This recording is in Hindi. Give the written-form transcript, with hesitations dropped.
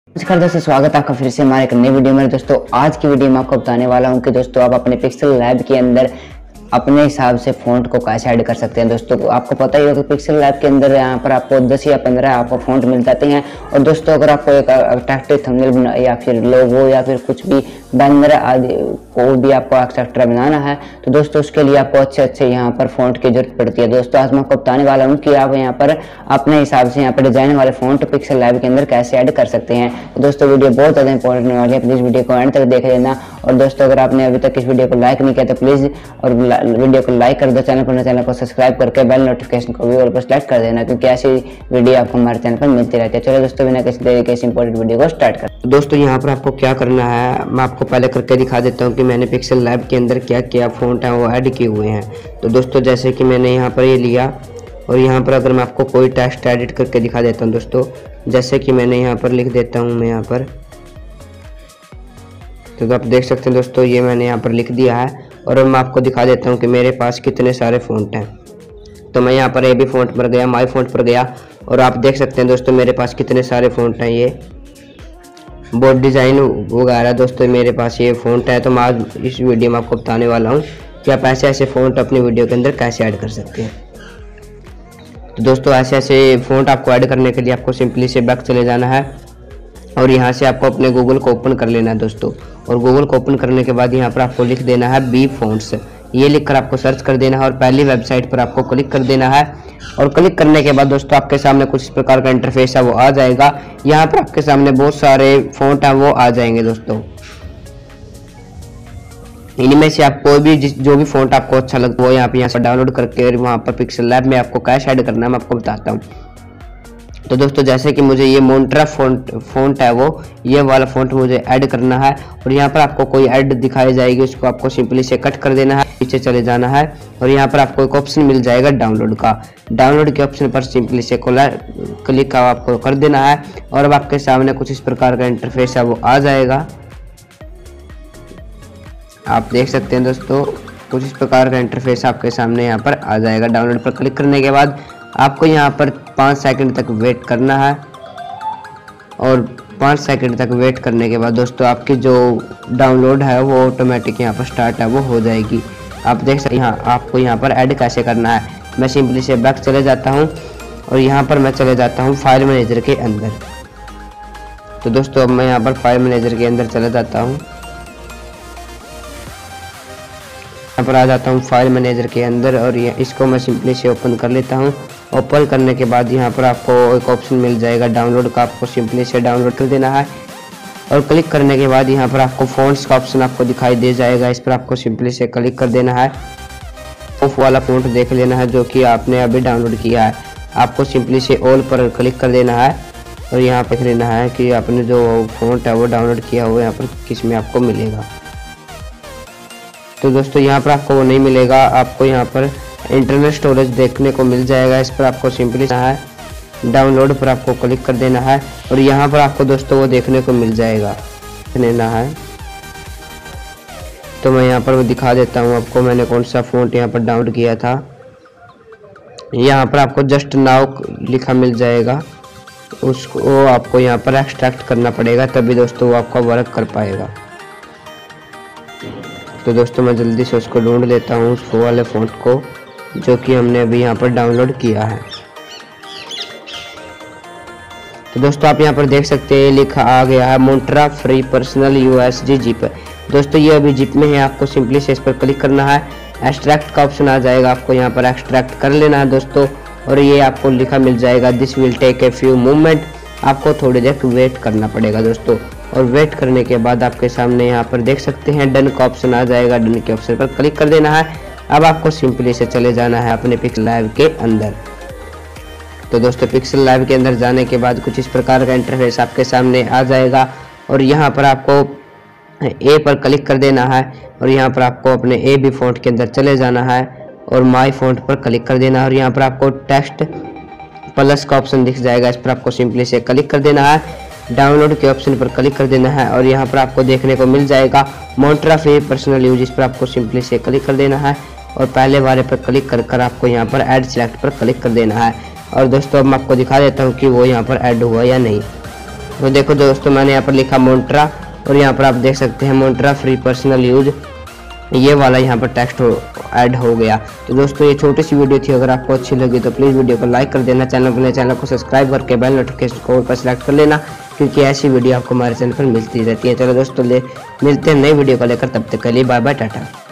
नमस्कार दोस्तों, स्वागत है आपका फिर से हमारे एक नई वीडियो में। दोस्तों आज की वीडियो में आपको बताने वाला हूं कि दोस्तों आप अपने पिक्सल लैब के अंदर अपने हिसाब से फ़ॉन्ट को कैसे ऐड कर सकते हैं। दोस्तों आपको पता ही होगा कि पिक्सल लैब के अंदर यहाँ पर आपको 10 या 15 आपको फ़ॉन्ट मिल जाते हैं। और दोस्तों अगर आपको एक अट्रैक्टिव थंबनेल या फिर लोगो या फिर कुछ भी बैनर आदि को भी आपको एक्सेट्रा बनाना है तो दोस्तों उसके लिए आपको अच्छे यहाँ पर फ़ॉन्ट की जरूरत पड़ती है। दोस्तों आज मैं आपको बताने वाला हूँ कि आप यहाँ पर अपने हिसाब से यहाँ पर डिजाइन वाले फ़ॉन्ट पिक्सल लैब के अंदर कैसे ऐड कर सकते हैं। तो दोस्तों वीडियो बहुत ज़्यादा इंपॉर्टेंट होने वाली है, प्लीज़ वीडियो को एंड तक देख लेना। और दोस्तों अगर आपने अभी तक इस वीडियो को लाइक नहीं किया तो प्लीज़ और वीडियो को लाइक कर दो, चैनल को सब्सक्राइब करके बेल नोटिफिकेशन को भी ऑल पर सेलेक्ट कर देना, क्योंकि ऐसी वीडियो आपको हमारे चैनल पर मिलती रहती है। चलो दोस्तों बिना किसी तरीके से इंपॉर्टेंट वीडियो को स्टार्ट कर। दोस्तों यहाँ पर आपको क्या करना है, मैं आपको पहले करके दिखा देता हूँ कि मैंने पिक्सल लैब के अंदर क्या क्या फ़ॉन्ट हैं वो ऐड किए हुए हैं। तो दोस्तों जैसे कि मैंने यहाँ पर ये लिया और यहाँ पर अगर मैं आपको कोई टेक्स्ट एडिट करके दिखा देता हूँ दोस्तों, जैसे कि मैंने यहाँ पर लिख देता हूँ मैं यहाँ पर, तो आप देख सकते हैं दोस्तों ये मैंने यहाँ पर लिख दिया है। और मैं आपको दिखा देता हूँ कि मेरे पास कितने सारे फ़ॉन्ट हैं। तो मैं यहाँ पर ए बी फ़ॉन्ट पर गया, माई फ़ॉन्ट पर गया और आप देख सकते हैं दोस्तों मेरे पास कितने सारे फ़ॉन्ट हैं। ये बोर्ड डिज़ाइन वगैरह दोस्तों मेरे पास ये फ़ॉन्ट है। तो मैं आज इस वीडियो में आपको बताने वाला हूँ कि आप ऐसे फ़ॉन्ट अपनी वीडियो के अंदर कैसे ऐड कर सकते हैं। तो दोस्तों ऐसे फ़ॉन्ट आपको ऐड करने के लिए आपको सिंपली से बैक चले जाना है और यहाँ से आपको अपने गूगल को ओपन कर लेना है दोस्तों। और गूगल को ओपन करने के बाद यहाँ पर आपको लिख देना है बी फ़ॉन्ट्स, ये लिखकर आपको सर्च कर देना है और पहली वेबसाइट पर आपको क्लिक कर देना है। और क्लिक करने के बाद दोस्तों आपके सामने कुछ इस प्रकार का इंटरफेस है वो आ जाएगा। यहाँ पर आपके सामने बहुत सारे फ़ॉन्ट हैं वो आ जाएंगे दोस्तों। इनमें से आप कोई भी जो भी फ़ॉन्ट आपको अच्छा लगता है वो यहाँ से डाउनलोड करके वहाँ पर पिक्सल लैब में आपको कैसे ऐड करना है मैं आपको बताता हूँ। तो दोस्तों जैसे कि मुझे ये मोन्ट्रा फ़ॉन्ट है वो ये वाला फ़ॉन्ट मुझे ऐड करना है। और यहाँ पर आपको कोई ऐड दिखाई जाएगी, उसको आपको सिंपली से कट कर देना है, पीछे चले जाना है और यहाँ पर आपको एक ऑप्शन मिल जाएगा डाउनलोड का। डाउनलोड के ऑप्शन पर सिंपली से क्लिक आपको कर देना है और अब आपके सामने कुछ इस प्रकार का इंटरफेस है वो आ जाएगा। आप देख सकते हैं दोस्तों कुछ इस प्रकार का इंटरफेस आपके सामने यहाँ पर आ जाएगा। डाउनलोड पर क्लिक करने के बाद आपको यहाँ पर 5 सेकंड तक वेट करना है और 5 सेकंड तक वेट करने के बाद दोस्तों आपकी जो डाउनलोड है वो ऑटोमेटिक यहाँ पर स्टार्ट है वो हो जाएगी। आप देख सकते हैं यहाँ आपको यहाँ पर ऐड कैसे करना है। मैं सिंपली से बैक चले जाता हूँ और यहाँ पर मैं चले जाता हूँ फाइल मैनेजर के अंदर। तो दोस्तों अब मैं यहाँ पर फाइल मैनेजर के अंदर चला जाता हूँ, यहाँ पर आ जाता हूँ फाइल मैनेजर के अंदर और ये इसको मैं सिंपली से ओपन कर लेता हूँ। ओपन करने के बाद यहाँ पर आपको एक ऑप्शन मिल जाएगा डाउनलोड का, आपको सिंपली से डाउनलोड कर देना है। और क्लिक करने के बाद यहाँ पर आपको फ़ॉन्ट्स का ऑप्शन आपको दिखाई दे जाएगा, इस पर आपको सिंपली से क्लिक कर देना है। ऑफ वाला फ़ॉन्ट देख लेना है जो कि आपने अभी डाउनलोड किया है, आपको सिंपली से ऑल पर क्लिक कर देना है और यहाँ पर देख लेना है कि आपने जो फ़ॉन्ट है वो डाउनलोड किया हुआ यहाँ पर किस में आपको मिलेगा। तो दोस्तों यहाँ पर आपको वो नहीं मिलेगा, आपको यहाँ पर इंटरनल स्टोरेज देखने को मिल जाएगा। इस पर आपको सिंपली है डाउनलोड पर आपको क्लिक कर देना है और यहाँ पर आपको दोस्तों वो देखने को मिल जाएगा लेना है। तो मैं यहाँ पर दिखा देता हूँ आपको मैंने कौन सा फ़ॉन्ट यहाँ पर डाउनलोड किया था। यहाँ पर आपको जस्ट नाउ लिखा मिल जाएगा, उसको आपको यहाँ पर एक्सट्रैक्ट करना पड़ेगा तभी दोस्तों वो आपका वर्क कर पाएगा। तो दोस्तों मैं जल्दी से उसको ढूंढ लेता हूँ उस वाले फ़ॉन्ट को जो कि हमने अभी यहाँ पर डाउनलोड किया है। तो दोस्तों आप यहाँ पर देख सकते हैं लिखा आ गया है मोन्ट्रा फ्री पर्सनल USG जिप। दोस्तों ये अभी जिप में है, आपको सिंपली से इस पर क्लिक करना है, एक्सट्रैक्ट का ऑप्शन आ जाएगा, आपको यहाँ पर एक्सट्रैक्ट कर लेना है दोस्तों। और ये आपको लिखा मिल जाएगा this will take a few moment, आपको थोड़ी देर वेट करना पड़ेगा दोस्तों। और वेट करने के बाद आपके सामने यहाँ पर देख सकते हैं डन का ऑप्शन आ जाएगा, डन के ऑप्शन पर क्लिक कर देना है। अब आपको सिंपली से चले जाना है अपने पिक्सल लैब के अंदर। तो दोस्तों पिक्सल लैब के अंदर जाने के बाद कुछ इस प्रकार का इंटरफेस आपके सामने आ जाएगा और यहाँ पर आपको ए पर क्लिक कर देना है और यहाँ पर आपको अपने ए बी फ़ॉन्ट के अंदर चले जाना है और माई फ़ॉन्ट पर क्लिक कर देना है और यहाँ पर आपको टेक्स्ट प्लस का ऑप्शन दिख जाएगा, इस पर आपको सिंपली से क्लिक कर देना है। डाउनलोड के ऑप्शन पर क्लिक कर देना है और यहाँ पर आपको देखने को मिल जाएगा मोन्ट्रा फ्री पर्सनल यूज, इस पर आपको सिंपली से क्लिक कर देना है और पहले वाले पर क्लिक कर आपको यहाँ पर ऐड सेलेक्ट पर क्लिक कर देना है। और दोस्तों अब मैं आपको दिखा देता हूँ कि वो यहाँ पर ऐड हुआ या नहीं। तो देखो दोस्तों मैंने यहाँ पर लिखा मोन्ट्रा और यहाँ पर आप देख सकते हैं मोन्ट्रा फ्री पर्सनल यूज, ये वाला यहाँ पर टेक्स्ट ऐड हो गया। तो दोस्तों ये छोटी सी वीडियो थी, अगर आपको अच्छी लगी तो प्लीज़ वीडियो को लाइक कर देना, चैनल को सब्सक्राइब करके बेल नोटिफिकेशन को पर सेलेक्ट कर लेना, क्योंकि ऐसी वीडियो आपको हमारे चैनल पर मिलती रहती है। चलो दोस्तों मिलते हैं नई वीडियो को लेकर, तब तक के लिए बाय बाय टाटा।